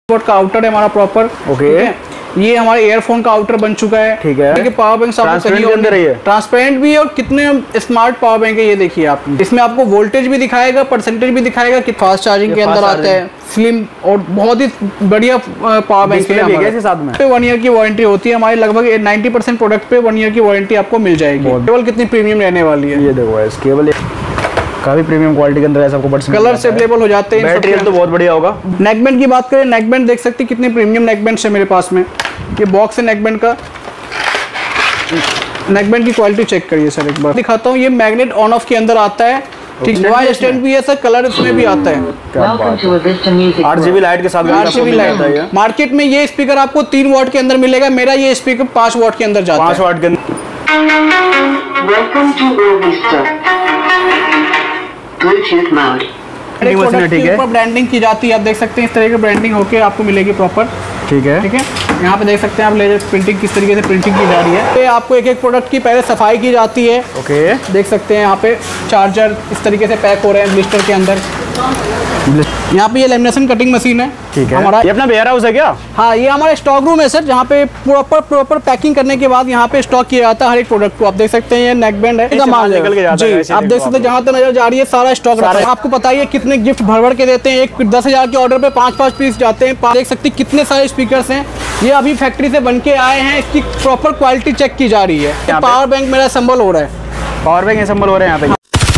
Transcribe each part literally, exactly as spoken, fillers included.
का आउटर है हमारा प्रॉपर। ओके, ये हमारे ईयरफोन का आउटर बन चुका है। ठीक है। देखिए पावर बैंक ट्रांसपेरेंट भी है और कितने स्मार्ट पावर बैंक है ये देखिए आप। इसमें आपको वोल्टेज भी दिखाएगा, परसेंटेज भी दिखाएगा कि फास्ट चार्जिंग के अंदर आता है, स्लिम और बहुत ही बढ़िया पावर बैंक है। साथ में वन ईयर की वारंटी होती है हमारी, लगभग नाइन्टी परसेंट प्रोडक्ट पे वन ईयर की वारंटी आपको मिल जाएगी। केवल कितनी प्रीमियम रहने वाली है, ये देखो केवल काफी प्रीमियम क्वालिटी के अंदर है, सबको बड्स कलर से अवेलेबल हो जाते हैं। बैटरी तो बहुत बढ़िया होगा। नेकबैंड की बात करें, नेकबैंड देख सकते हैं कितने प्रीमियम नेकबैंड है मेरे पास में। ये बॉक्स है नेकबैंड का, नेकबैंड की क्वालिटी चेक करिए सर एक बार दिखाता हूँ। ये मैग्नेट ऑन ऑफ के अंदर आता है, ठीक है। स्टैंड भी है सर, कलर इसमें भी आता है। आठ जीबी लाइट के साथ आठ जीबी लाइट। मार्केट में ये स्पीकर आपको तीन वाट के अंदर मिलेगा, मेरा ये स्पीकर पाँच वाट के अंदर जाता है। पाँच वाट के अंदर। ब्रांडिंग की जाती है, आप देख सकते हैं इस तरह की ब्रांडिंग होकर आपको मिलेगी प्रॉपर। ठीक है, ठीक है। यहाँ पे देख सकते हैं आप लेजर प्रिंटिंग किस तरीके से प्रिंटिंग की जा रही है। तो आपको एक एक प्रोडक्ट की पहले सफाई की जाती है। ओके, देख सकते हैं यहाँ पे चार्जर इस तरीके से पैक हो रहे हैं ब्लिस्टर के अंदर। यहाँ पे ये लेमिनेशन कटिंग मशीन है। ठीक है, हमारा ये अपना वेयर हाउस है क्या? हाँ, ये हमारा स्टॉक रूम है सर, जहाँ पे प्रॉपर प्रॉपर पैकिंग करने के बाद यहाँ पे स्टॉक किया जाता है हर एक प्रोडक्ट को। आप देख सकते हैं ये नेकबैंड है, माल निकल के जाता है। आप देख सकते हैं जहाँ तक नजर जा रही है सारा स्टॉक रखा है। आपको पता है कितने गिफ्ट भर भर के देते हैं, एक दस हजार के ऑर्डर पे पाँच पाँच पीस जाते हैं। देख सकते हैं कितने सारे स्पीकर्स हैं, ये अभी फैक्ट्री से बन के आए हैं, इसकी प्रॉपर क्वालिटी चेक की जा रही है। पावर बैंक मेरा असेंबल हो रहा है, पावर बैंक असेंबल हो रहे हैं यहाँ पे।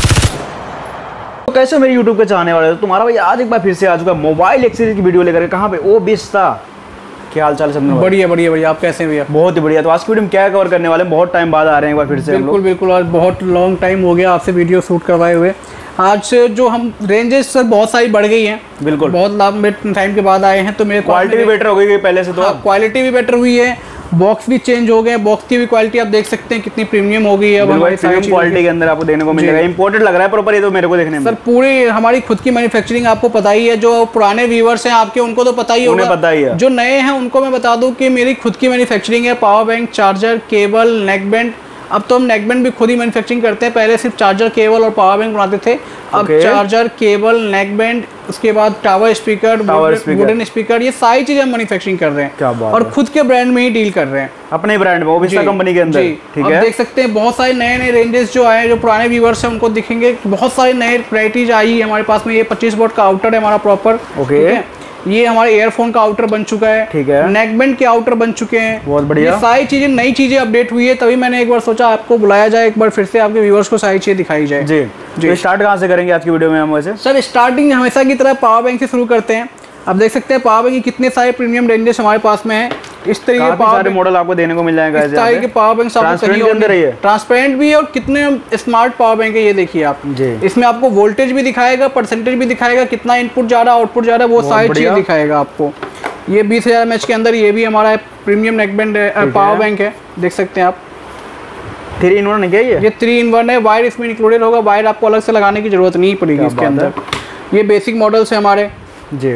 तो कैसे मेरे YouTube के चाहने वाले, तो तुम्हारा भाई आज एक बार फिर से आ चुका मोबाइल एक्सेसरीज की वीडियो लेकर। कहाँ पे ओ बिस्ता, क्या हाल चाल है? बढ़िया बढ़िया भैया, आप कैसे हैं भैया? बहुत ही बढ़िया। तो आज की वीडियो में क्या कवर करने वाले हैं? बहुत टाइम बाद आ रहे हैं एक बार फिर से। बिल्कुल बिल्कुल, और बहुत लॉन्ग टाइम हो गया आपसे वीडियो शूट करवाए हुए। आज जो हम रेंजेस सर बहुत सारी बढ़ गई हैं, बिल्कुल बहुत लंबे टाइम के बाद आए हैं। तो मेरे क्वालिटी भी बेटर हो गई पहले से, तो क्वालिटी भी बेटर हुई है, बॉक्स भी चेंज हो गए। बॉक्स की भी क्वालिटी आप देख सकते हैं कितनी प्रीमियम हो गई है। अब हमारी क्वालिटी के अंदर आपको देखने को मिलेगा, इंपोर्टेड लग रहा है प्रॉपर ये तो मेरे को देखने में। सर पूरी हमारी खुद की मैन्युफैक्चरिंग, आपको पता ही है। जो पुराने व्यूवर्स हैं आपके उनको तो पता ही होगा, पता ही है। जो नए हैं उनको मैं बता दूं कि मेरी खुद की मैन्युफैक्चरिंग है। Power bank, charger, cable, neckband. अब तो हम नेकबैंड भी खुद ही मैन्युफैक्चरिंग करते हैं, पहले सिर्फ चार्जर, केबल और पावर बैंक बनाते थे। अब okay. चार्जर, केबल, नेकबैंड, उसके बाद टावर स्पीकर, वुडन स्पीकर, ये सारी चीजें हम मैन्युफैक्चरिंग कर रहे हैं। क्या बात और है। खुद के ब्रांड में ही डील कर रहे हैं, अपने ब्रांड में, ओबिस्ता कंपनी के अंदर। ठीक है, देख सकते हैं बहुत सारे नए नए रेंजेस जो आए, जो पुराने व्यूवर्स हैं उनको दिखेंगे बहुत सारे नए वैरायटीज आई है हमारे पास में। ये पच्चीस वोल्ट का आउटर है हमारा प्रॉपर। ओके, ये हमारे ईयरफोन का आउटर बन चुका है। ठीक है, नेकबैंड के आउटर बन चुके हैं। बहुत बढ़िया, ये सारी चीजें नई चीजें अपडेट हुई है, तभी मैंने एक बार सोचा आपको बुलाया जाए, एक बार फिर से आपके व्यूअर्स को सारी चीजें दिखाई जाए। जी जी। तो स्टार्ट कहाँ से करेंगे आज की वीडियो में हम? वैसे सर स्टार्टिंग हमेशा की तरह पावर बैंक से शुरू करते हैं। अब देख सकते हैं पावर बैंक की कितने सारे प्रीमियम रेंजेस हमारे पास में है। इस तरीके के पावर मॉडल आपको देने को मिल जाएगा। इस तरह के पावर बैंक ट्रांसपेरेंट भी है और कितने स्मार्ट पावर बैंक है ये देखिए आप। इसमें आपको वोल्टेज भी दिखाएगा, परसेंटेज भी दिखाएगा, कितना इनपुट जा रहा है, आउटपुट जा रहा है, वो सारी चीजें दिखाएगा आपको। ये बीस हजार एम एच के अंदर ये भी हमारा प्रीमियम नेकबैंड पावर बैंक है, देख सकते हैं आप। थ्री इन वन है, ये थ्री इन वन है। वायर इसमें इंक्लूडेड होगा, वायर आपको अलग से लगाने की जरूरत नहीं पड़ेगी इसके अंदर। ये बेसिक मॉडल्स है हमारे जी।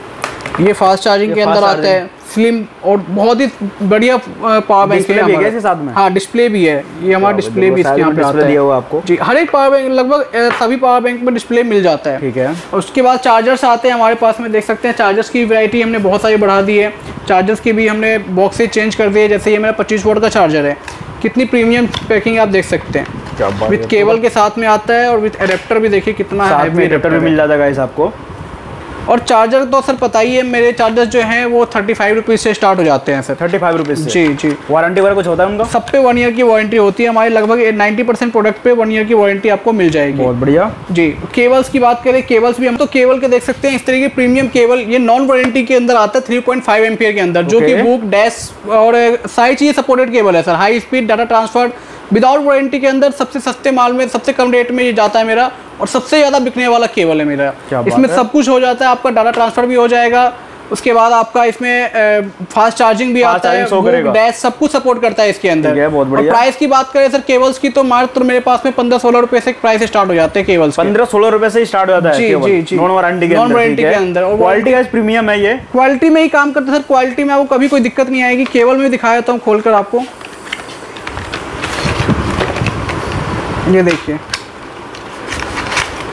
ये फास्ट चार्जिंग के अंदर आता है, स्लिम और बहुत ही बढ़िया पावर बैंक है इसके साथ में। हाँ, डिस्प्ले भी है, ये हमारा डिस्प्ले भी इसके यहाँ पे आता है आपको जी। हर एक पावर बैंक, लगभग सभी पावर बैंक में डिस्प्ले मिल जाता है। ठीक है, और उसके बाद चार्जर्स आते हैं हमारे पास में, देख सकते हैं चार्जर्स की वैरायटी हमने बहुत सारी बढ़ा दी है। चार्जर्स की भी हमने बॉक्स से चेंज कर दिए, जैसे ये मेरा पच्चीस वोल्ट का चार्जर है, कितनी प्रीमियम पैकिंग आप देख सकते हैं। विद केबल के साथ में आता है और विद एडेप्टर भी देखिए कितना एडेप्टर भी मिल जाता है गाइस आपको। और चार्जर तो सर पता ही है, मेरे चार्जर्स जो हैं वो थर्टी फाइव रुपीज़ से स्टार्ट हो जाते हैं सर। थर्टी फाइव रुपीज़ से? जी जी। वारंटी वगैरह कुछ होता है उनका? सब पे वन ईयर की वारंटी होती है हमारी, लगभग नाइन्टी परसेंट प्रोडक्ट पे वन ईयर की वारंटी आपको मिल जाएगी। बहुत बढ़िया जी। केबल्स की बात करें, केबल्स भी हम तो केबल के देख सकते हैं इस तरीके प्रीमियम केबल, ये नॉन वारंटी के अंदर आता है थ्री पॉइंट फाइव एम्पियर के अंदर, जो कि बुक, डैश और सारी चीज़ें सपोर्टेड केबल है sir. High speed data transfer without warranty के अंदर सबसे सस्ते माल में, सबसे कम रेट में ये जाता है मेरा, और सबसे ज़्यादा बिकने वाला केबल है मेरा। इसमें सब कुछ हो जाता है, आपका डाटा ट्रांसफर भी हो जाएगा, उसके बाद आपका इसमें फास्ट चार्जिंग भी आता है, डैश सब कुछ सपोर्ट करता है इसके अंदर। बहुत बढ़िया। प्राइस की बात करें सर केबल्स की, तो मात्र मेरे पास में पंद्रह सोलह रुपए से प्राइस स्टार्ट हो जाते हैं केबल्स। पंद्रह सोलह रुपए से स्टार्ट हो जाता है? जी जी जी। नॉन वारंटी के नॉन वारंटी के अंदर। क्वालिटी का प्रीमियम है, ये क्वालिटी में ही काम करते हैं सर। क्वालिटी में आपको कभी कोई दिक्कत नहीं आएगी। केबल में दिखाया था हूँ खोलकर आपको, ये देखिए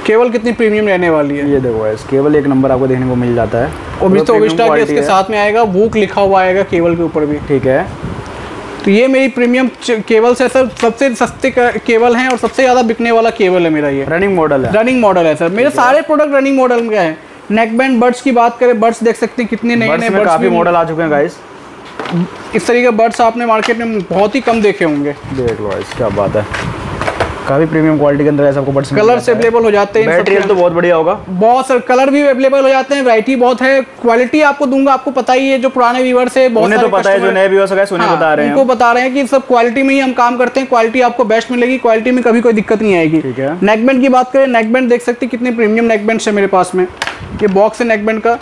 केबल कितनी प्रीमियम रहने वाली है। ये देखो इस केबल एक नंबर आपको देखने को मिल जाता है। ओबिस्टा के इसके साथ में आएगा, वूक लिखा हुआ आएगा केबल के ऊपर भी। ठीक है, तो ये मेरी प्रीमियम केबल है सर, सबसे सस्ते केबल हैं और सबसे ज़्यादा बिकने वाला केबल है मेरा। ये रनिंग मॉडल है, रनिंग मॉडल है सर। मेरे सारे प्रोडक्ट रनिंग मॉडल में है। नेकबैंड बर्ड्स की बात करें, बर्ड्स देख सकते हैं कितने नए नए बर्ड्स, काफी मॉडल आ चुके हैं गाइस। इस तरीके के बर्ड्स आपने मार्केट में बहुत ही कम देखे होंगे। देख लो गाइस, क्या बात है, काफी प्रीमियम क्वालिटी के अंदर ऐसा आपको बर्ड्स कलर से अवेलेबल हो जाते हैं। बैटरी तो बहुत बढ़िया होगा, बहुत सर कलर भी अवेलेबल हो जाते हैं, वैरायटी बहुत है। क्वालिटी आपको दूंगा, आपको पता ही है, जो पुराने व्यूअर्स है बहुत उन्हें तो पता है, जो नए व्यूअर्स है उन्हें बता रहे हैं, उनको बता रहे हैं कि सब क्वालिटी में ही हम काम करते हैं। क्वालिटी आपको बेस्ट मिलेगी, क्वालिटी में कभी कोई दिक्कत नहीं आएगी। ठीक है, नेकबैंड की बात करें, नेकबैंड देख सकते हैं कितने प्रीमियम नेकबैंड है मेरे पास में। ये बॉक्स है नेकबैंड का,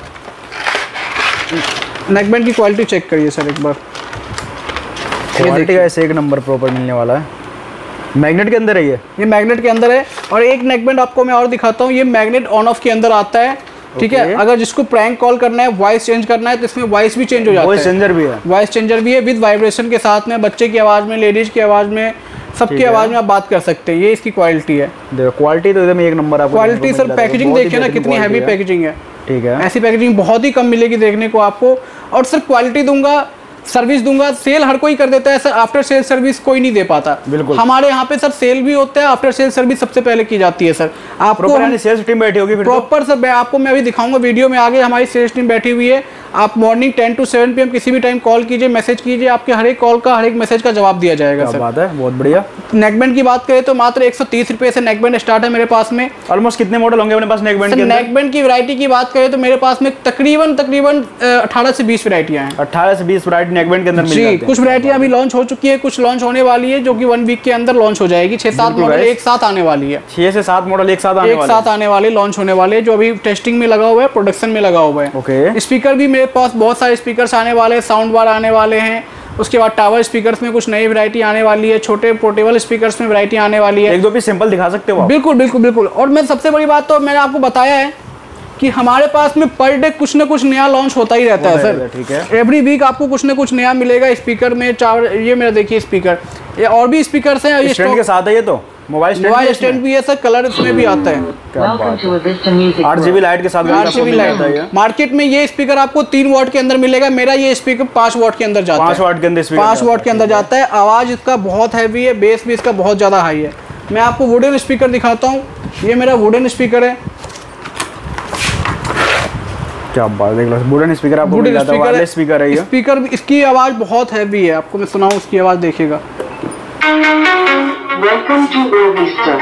नेकबैंड की क्वालिटी चेक करिए सर एक बार। क्वालिटी का ऐसे एक नंबर प्रॉपर मिलने वाला है। मैग्नेट के अंदर है ये ये मैग्नेट के अंदर है। और एक नेकबैंड आपको मैं और दिखाता हूँ, ये मैग्नेट ऑन ऑफ के अंदर आता है। ठीक है, अगर जिसको प्रैंक कॉल करना है, वॉइस चेंज करना है, तो इसमें वॉइस भी चेंज हो जाता है। वॉइस चेंजर भी है, वॉइस चेंजर भी है विद वाइब्रेशन के साथ में। बच्चे की आवाज़ में, लेडीज की आवाज़ में, सबकी आवाज़ में आप बात कर सकते हैं। ये इसकी क्वालिटी है। देखो क्वालिटी तो एकदम एक नंबर आपको। क्वालिटी सर, पैकेजिंग देखिए ना कितनी हैवी पैकेजिंग है। ठीक है, ऐसी पैकेजिंग बहुत ही कम मिलेगी देखने को आपको। और सर क्वालिटी दूंगा, सर्विस दूंगा। सेल हर कोई कर देता है सर, आफ्टर सेल सर्विस कोई नहीं दे पाता। बिल्कुल, हमारे यहाँ पे सर सेल भी होता है, आफ्टर सेल सर्विस सबसे पहले की जाती है सर। आपको सेल्स टीम बैठी होगी प्रॉपर सर, आपको मैं अभी दिखाऊंगा वीडियो में आगे, हमारी सेल्स टीम बैठी हुई है। आप morning ten to seven P M किसी भी टाइम कॉल कीजिए, मैसेज कीजिए, आपके हर एक कॉल का, हर एक मैसेज का जवाब दिया जाएगा सर। बात है, बहुत बढ़िया। नेकबैंड की बात करें तो मात्र एक सौ तीस रुपए से नेकबैंड स्टार्ट है मेरे पास में। ऑलमोस्ट कितने मॉडल होंगे अपने पास नेकबैंड के? नेकबैंड की वैरायटी की बात करें तो मेरे पास में तकरीबन तकरीबन अठारह से बीस वैरायटियां हैं। अठारह से बीस वैरायटी नेकबैंड के अंदर मिल जाती हैं। कुछ वैरायटियां अभी लॉन्च हो चुकी है, कुछ लॉन्च होने वाली है, जो कि वन वीक के अंदर लॉन्च हो जाएगी। छह सात मॉडल एक साथ आने वाली है। छह से सात मॉडल एक साथ आने एक साथ आने वाले लॉन्च होने वाले, जो अभी टेस्टिंग में लगा हुआ है, प्रोडक्शन में लगा हुआ है। ओके, स्पीकर भी मेरे पास बहुत सारे स्पीकर्स आने वाले, साउंड बार आने वाले हैं। उसके बाद टावर स्पीकर्स में कुछ नई वैरायटी आने वाली है, छोटे पोर्टेबल स्पीकर्स में वैरायटी आने वाली है। एक दो पीस सिंपल दिखा सकते हो? बिल्कुल बिल्कुल बिल्कुल। और मैं सबसे बड़ी बात तो मैंने आपको बताया है कि हमारे पास में पर डे कुछ ना कुछ नया लॉन्च होता ही रहता है सर। ठीक है, एवरी वीक आपको कुछ ना कुछ नया मिलेगा स्पीकर में। चार ये मेरा देखिए स्पीकर, ये और भी स्पीकर्स हैं। ये स्टैंड के साथ है, ये तो मोबाइल मोबाइल स्टैंड भी है सर, कलर इसमें भी आता है। आठ जीबी लाइट के साथ आठ जीबी लाइट। मार्केट में ये स्पीकर आपको तीन वॉट के अंदर मिलेगा, मेरा ये स्पीकर पाँच वॉट के अंदर जाता है। पाँच वॉट के अंदर पाँच वॉट के अंदर जाता है। आवाज़ इसका बहुत हैवी है, बेस भी इसका बहुत ज़्यादा हाई है। मैं आपको वुडन स्पीकर दिखाता हूँ, ये मेरा वुडन स्पीकर है। क्या बात, देख लो वुडन स्पीकर आपको मिल जाता है। वायरलेस स्पीकर है ये। स्पीकर इसकी आवाज़ बहुत हैवी है, आपको मैं सुनाऊँ उसकी आवाज़ देखिएगा। Welcome to Vista.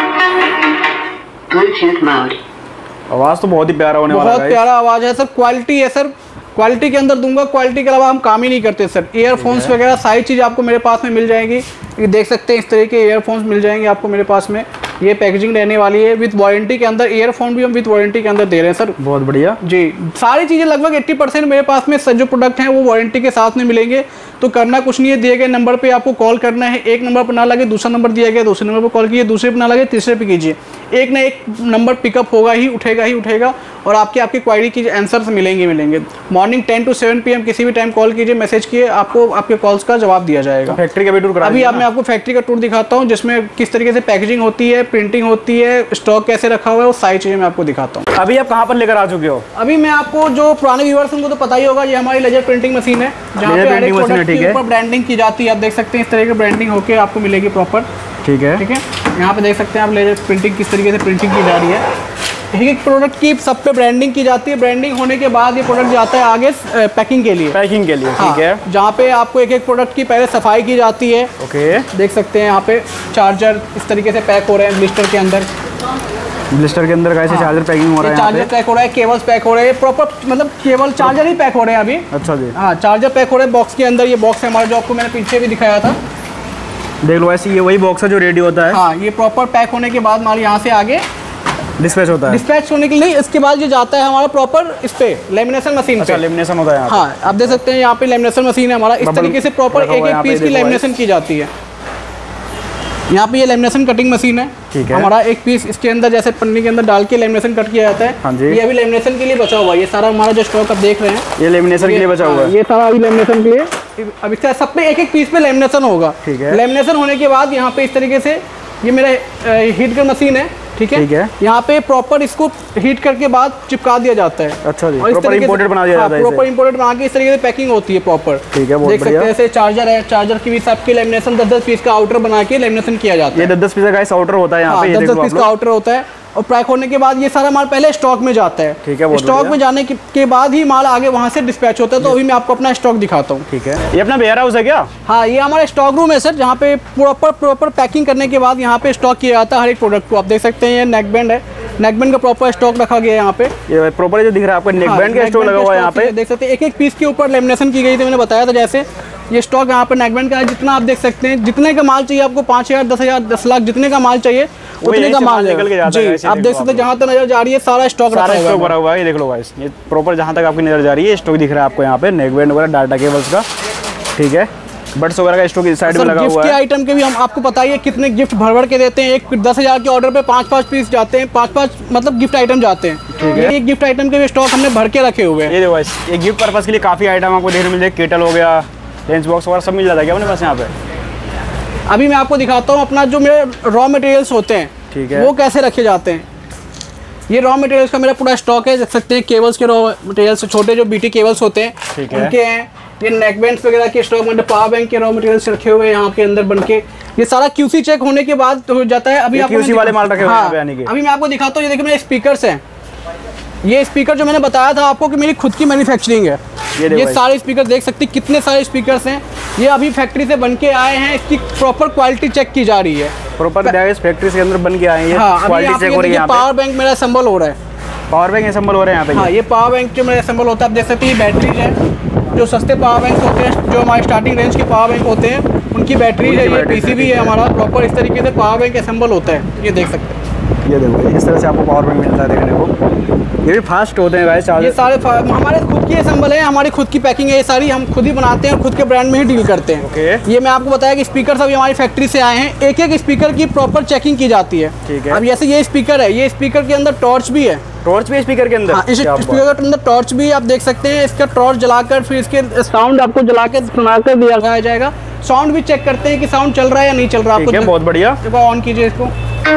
Bluetooth mode. आवाज तो बहुत ही प्यारा होने वाला है। बहुत प्यारा आवाज है सर। क्वालिटी है सर, क्वालिटी के अंदर दूंगा, क्वालिटी के अलावा हम काम ही नहीं करते सर। ईयरफोन्स वगैरह सारी चीज़ आपको मेरे पास में मिल जाएगी। ये देख सकते हैं इस तरह के ईयरफोन्स मिल जाएंगे आपको मेरे पास में। ये पैकेजिंग रहने वाली है विद वारंटी के अंदर। ईयरफोन भी हम विद वारंटी के अंदर दे रहे हैं सर। बहुत बढ़िया जी। सारी चीज़ें लगभग अस्सी परसेंट मेरे पास में जो प्रोडक्ट हैं वो वारंटी के साथ में मिलेंगे। तो करना कुछ नहीं है, दिए गए नंबर पे आपको कॉल करना है। एक नंबर पर ना लगे दूसरा नंबर दिया गया, दूसरे नंबर पर कॉल कीजिए, दूसरे पर ना लगे तीसरे पे कीजिए। एक ना एक नंबर पिकअप होगा ही, उठेगा ही उठेगा और आपके आपकी क्वारी की आंसर्स मिलेंगे मिलेंगे morning ten to seven P M किसी भी टाइम कॉल कीजिए, मैसेज किए, आपको आपके कॉल्स का जवाब दिया जाएगा। फैक्ट्री का भी टूर अभी आप मैं आपको फैक्ट्री का टूर दिखाता हूँ, जिसमें किस तरीके से पैकेजिंग होती है, प्रिंटिंग होती है, स्टॉक कैसे रखा हुआ है, वो सारी चीज़ें मैं आपको दिखाता हूँ। अभी आप कहाँ पर लेकर आ चुके हो? अभी मैं आपको, जो पुराने व्यूअर्स उनको तो पता ही होगा, ये हमारी लेजर प्रिंटिंग मशीन है, जहाँ पे हर एक प्रोडक्ट के ऊपर ब्रांडिंग की जाती है। आप देख सकते हैं इस तरह की ब्रांडिंग होके आपको मिलेगी प्रॉपर। ठीक है, ठीक है। यहाँ पे देख सकते हैं आप लेजर प्रिंटिंग किस तरीके से प्रिंटिंग की जा रही है। एक एक प्रोडक्ट की सब पे ब्रांडिंग की जाती है। ब्रांडिंग होने के बाद ये प्रोडक्ट जाता है आगे पैकिंग के लिए। पैकिंग के लिए, हाँ, ठीक है। जहाँ पे आपको एक एक प्रोडक्ट की पहले सफाई की जाती है। ओके, देख सकते हैं यहाँ पे चार्जर इस तरीके से पैक हो रहे हैं ब्लिस्टर के अंदर। ब्लिस्टर के अंदर कैसे चार्जर पैकिंग हो रहा है? चार्जर पैक हो रहा है, केबल्स पैक हो रहे हैं, प्रॉपर मतलब केबल चार्जर ही पैक हो रहे हैं अभी। अच्छा जी। हाँ, चार्जर पैक हो रहे हैं बॉक्स के अंदर। ये बॉक्स है हमारा, जो आपको मैंने पीछे भी दिखाया था। देख लो, ऐसे ये वही बॉक्स है जो रेडी होता है। हाँ, ये प्रॉपर पैक होने के बाद माल यहाँ से आगे डिस्पैच होता है। डिस्पैच होने के लिए इसके बाद ये जाता है हमारा प्रॉपर इस पे लेमिनेशन मशीन पे। लेमिनेशन होता है यहाँ। हाँ, आप देख सकते हैं यहाँ पे लेमिनेशन मशीन है हमारा। इस तरीके से प्रॉपर एक एक पीस की लेमिनेशन की जाती है। यहाँ पे ये लेमिनेशन कटिंग मशीन है। ठीक है। हमारा एक पीस इसके अंदर जैसे पन्नी के अंदर डाल के लेमिनेशन कट किया जाता है। हाँ जी। ये अभी लेमिनेशन के लिए बचा हुआ है। ये सारा हमारा जो स्टॉक आप देख रहे हैं, ये लेमिनेशन के लिए बचा हुआ है। ये सारा अभी लेमिनेशन के लिए, अब इसका सब पे एक एक पीस पे लेमिनेशन होगा। ठीक है। लेमिनेशन होने के बाद यहाँ पे इस तरीके से ये मेरा हीट गन मशीन है। ठीक है, ठीक है। यहाँ पे प्रॉपर इसको हीट करके बाद चिपका दिया जाता है। अच्छा जी, और इस प्रॉपर तरीके से- इंपोर्टेड बना दिया हाँ, जाता है प्रॉपर इंपोर्टेड बना के इस तरीके से पैकिंग होती है प्रॉपर। ठीक है, बहुत देख सकते बढ़िया। हैं ऐसे चार्जर है, चार्जर की भी सबके लेमिनेशन दस दस पीस का आउटर बना के लेमिनेशन किया जाता ये है। दस दस पीस का इस आउटर होता है यहाँ पे, ये दस देखो दस आप पीस का लोग। आउटर होता है और पैक होने के बाद ये सारा माल पहले स्टॉक में जाता है। ठीक है, बहुत स्टॉक बढ़िया। में जाने के, के बाद ही माल आगे वहाँ से डिस्पैच होता है। तो अभी मैं आपको अपना स्टॉक दिखाता हूँ। ठीक है, ये अपना वेयर हाउस है क्या? हाँ, ये हमारा स्टॉक रूम है सर, जहाँ पे प्रॉपर प्रॉपर पैकिंग करने के बाद यहाँ पे स्टॉक किया जाता है हर एक प्रोडक्ट को। आप देख सकते हैं ये नेक बैंड है, नेक बैंड का प्रॉपर स्टॉक रखा गया है यहाँ पे। ये प्रॉपर जो दिख रहा है आपको नेक हाँ, बैंड का नेक स्टॉक बैंड लगा हुआ है यहाँ स्टॉक पे। देख सकते हैं एक एक पीस के ऊपर लेमिनेशन की गई थी, मैंने बताया था। जैसे ये स्टॉक यहाँ पे नेक बैंड का है, जितना आप देख सकते हैं, जितने का माल चाहिए आपको, पाँच हज़ार दस हज़ार दस लाख जितने का माल चाहिए उतने यहीं का से माल माल निकल के है। जाता है, जी, ऐसे आप देखो देख सकते हैं, आप जहाँ तक नजर जा रही है सारा स्टॉक सारा रखा स्टॉक हुआ भरा है। हुआ है, ये देख लो गाइस, ये प्रॉपर जहाँ तक आपकी नजर जा रही है स्टॉक दिख रहा है आपको यहाँ पे, नेक बैंड वगैरह, डाटा केबल्स का। ठीक है, बट्स वगैरह का स्टॉक इस साइड में सर लगा गिफ्ट हुआ के है। आइटम के भी हम आपको बताइए कितने गिफ्ट भर भर के देते हैं। एक दस हज़ार के ऑर्डर पे पाँच पाँच पीस जाते हैं, पाँच पाँच मतलब गिफ्ट आइटम जाते हैं। ठीक है। ये एक गिफ्ट आइटम के भी स्टॉक हमने भर के रखे हुए हैं। ये देखो गाइस, ये गिफ्ट पर्पस के लिए काफ़ी आइटम आपको देखने मिल जाए, केटल हो गया, लंच बॉक्स वगैरह सब मिल जाता है क्या अपने पास यहाँ पे? अभी मैं आपको दिखाता हूँ अपना जो मेरे रॉ मटेरियल्स होते हैं, ठीक है। वो कैसे रखे जाते हैं। ये रॉ मटेरियल्स का मेरा पूरा स्टॉक है, देख सकते हैं। केबल्स के रॉ मटेरियल्स, छोटे जो बीटी केबल्स होते हैं, ठीक है। उनके हैं। ये नेक बैंड्स वगैरह के स्टॉक में पावर बैंक के रॉ मटेरियल्स रखे हुए हैं यहाँ के अंदर बन के। ये सारा क्यूसी चेक होने के बाद हो जाता है। अभी ये आपको क्यूसी मैं वाले दिखा- माल रखे हुए हैं हाँ, यहाँ पे यानी कि। अभी मैं आपको दिखाता हूँ। ये देखिए मेरे स्पीकर्स हैं। ये स्पीकर जो मैंने बताया था आपको कि मेरी खुद की मैन्युफैक्चरिंग है। ये देखो ये भाई। सारे स्पीकर देख सकते हैं, कितने सारे स्पीकर्स हैं। ये अभी फैक्ट्री से बन के आए हैं, इसकी प्रॉपर क्वालिटी चेक की जा रही है। प्रॉपर गाइस फैक्ट्री के अंदर बन के आए हैं, हाँ, अभी क्वालिटी आप चेक ये हो रही है देखिए यहाँ पावर बैंक मेरा असेंबल हो रहा है। पे। पावर बैंक असेंबल हो रहे हैं यहाँ पे। हाँ, ये पावर बैंक जो मेरा असेंबल होता है, आप देख सकते हैं। ये बैटरीज है, जो सस्ते पावर बैंक होते हैं, जो हमारे स्टार्टिंग रेंज के पावर बैंक होते हैं, उनकी बैटरीज है। ये बैटरी पीसीबी है हमारा, प्रॉपर इस तरीके से पावर बैंक असेंबल होता है। ये देख सकते हैं। ये देखो इस तरह से आपको पावर बैंक मिलता है देखने को। ये भी फास्ट होते हैं गाइस ये चार्जर। सारे फा- हमारे खुद की असेंबल है, हमारी खुद की पैकिंग है। ये सारी हम खुद ही बनाते हैं और खुद के ब्रांड में ही डील करते हैं। ओके। ये मैं आपको बताया कि स्पीकर सभी हमारी फैक्ट्री से आए हैं। एक एक स्पीकर की प्रॉपर चेकिंग की जाती है। ठीक है। अब जैसे ये स्पीकर है, ये स्पीकर के अंदर टॉर्च भी है। टॉर्च भी स्पीकर के अंदर? हाँ, इस क्या बात। स्पीकर के अंदर टॉर्च भी आप देख सकते हैं। इसका टॉर्च जलाकर फिर इसके साउंड आपको जलाकर सुनाकर दिया जाएगा। साउंड भी चेक करते हैं कि साउंड चल रहा है या नहीं चल रहा। ठीक है, बहुत बढ़िया। आपको ऑन कीजिए इसको।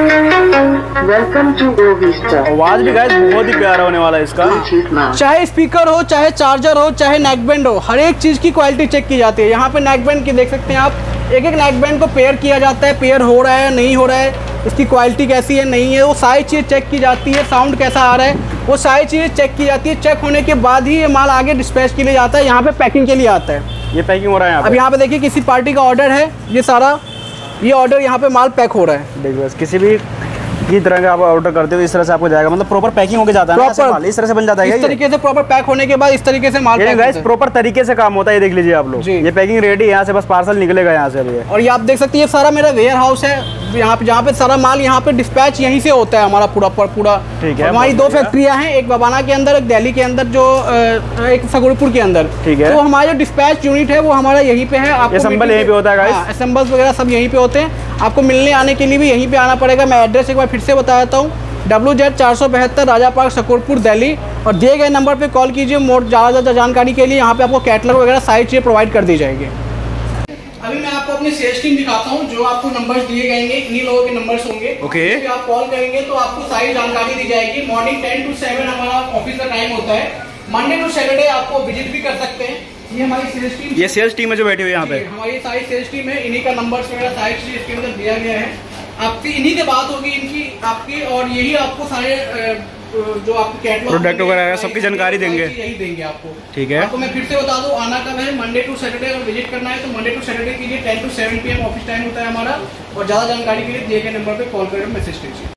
Welcome to Govista. आवाज भी गाइस बहुत ही प्यारा होने वाला है इसका। Bluetooth mode. चाहे स्पीकर हो, चाहे चार्जर हो, चाहे नेक बैंड हो, हर एक चीज़ की क्वालिटी चेक की जाती है। यहाँ पे नेक बैंड की देख सकते हैं आप, एक एक नेक बैंड को पेयर किया जाता है। पेयर हो रहा है नहीं हो रहा है, इसकी क्वालिटी कैसी है नहीं है, वो सारी चीज़ चेक की जाती है। साउंड कैसा आ रहा है, वो सारी चीज़ें चेक की जाती है। चेक होने के बाद ही ये माल आगे डिस्पैच के लिए जाता है, यहाँ पे पैकिंग के लिए आता है। ये पैकिंग हो रहा है यहाँ अब पे। यहाँ पे देखिए किसी पार्टी का ऑर्डर है, ये सारा ये ऑर्डर यहाँ पे माल पैक हो रहा है। देखो बस किसी भी की तरह का आप ऑर्डर करते हो इस तरह से आपको जाएगा, मतलब प्रॉपर पैकिंग होके जाता है ना, ऐसे Proper- माल इस तरह से बन जाता है इस क्या ये? तरीके से प्रॉपर पैक होने के बाद इस तरीके से माल ये पैक गाइस होता है। प्रॉपर तरीके से काम होता है, ये देख लीजिए आप लोग। जी। ये पैकिंग रेडी है, यहाँ से बस पार्सल निकलेगा यहाँ से अभी ये। और ये आप देख सकते हैं, ये सारा मेरा वेयर हाउस है। यहाँ पे जहाँ पे सारा माल यहाँ पे डिस्पैच यहीं से होता है हमारा पूरा पर पूरा। ठीक है, और हमारी बहुत दो बढ़िया। फैक्ट्रियाँ हैं, एक बबाना के अंदर, एक दिल्ली के अंदर, जो अ, एक सगुरपुर के अंदर। ठीक है। तो हमारा जो डिस्पैच यूनिट है वो हमारा यहीं पे है। आपको assemble meeting यहीं पे होता है guys? हाँ, assembles वगैरह सब यहीं पे होते हैं। आपको मिलने आने के लिए भी यहीं पे आना पड़ेगा। मैं एड्रेस एक बार फिर से बता देता हूँ। डब्ल्यू जेड चार सौ बहत्तर राजा पार्क शकरपुर दिल्ली, और दिए गए नंबर पे कॉल कीजिए। मोर ज़्यादा ज़्यादा जानकारी के लिए यहाँ पे आपको कैटलॉग वगैरह सारी चीज़ें प्रोवाइड कर दी जाएगी। अभी मैं आपको अपनी सेल्स टीम दिखाता हूँ, जो आपको नंबर्स दिए गएंगे, इन्हीं लोगों के नंबर्स होंगे। Okay. इस पे आप कॉल करेंगे तो आपको सारी जानकारी दी जाएगी। मॉर्निंग टेन टू सेवन हमारा ऑफिस का टाइम होता है। मंडे टू सैटरडे आपको विजिट भी कर सकते हैं। ये हमारी सेल्स टीम ये सेल्स टीम है जो बैठी हुई है यहाँ पे। जी, हमारी सारी सेल्स टीम है। इन्हीं का नंबर्स वगैरह सारी चीज़ इसके अंदर दिया गया है। आपकी इन्हीं से बात होगी इनकी आपकी, और यही आपको सारे अ, जो आपको कैटलॉग Product वगैरह है, सबकी जानकारी देंगे। यही देंगे आपको। ठीक है। आपको मैं फिर से बता दूं, आना कब है। मंडे टू सैटरडे अगर विजिट करना है तो मंडे टू सैटरडे कीजिए। Ten to seven P M office time होता है हमारा। और ज़्यादा जानकारी के लिए दिए गए नंबर पे कॉल करें, मैसेज कीजिए।